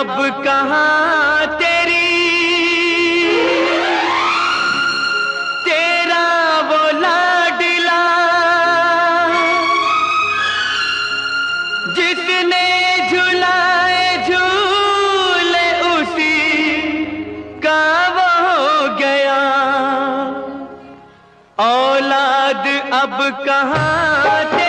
अब कहाँ तेरा वो लाडला जिसने झुलाए झूले उसी का वो हो गया। औलाद अब कहाँ